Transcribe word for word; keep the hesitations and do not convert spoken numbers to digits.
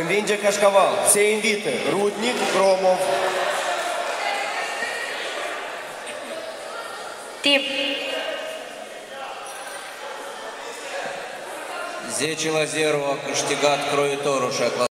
Învinge cașcaval. Se invită Rudnic, Gromov. Timp. zece la zero a câștigat croitorul și a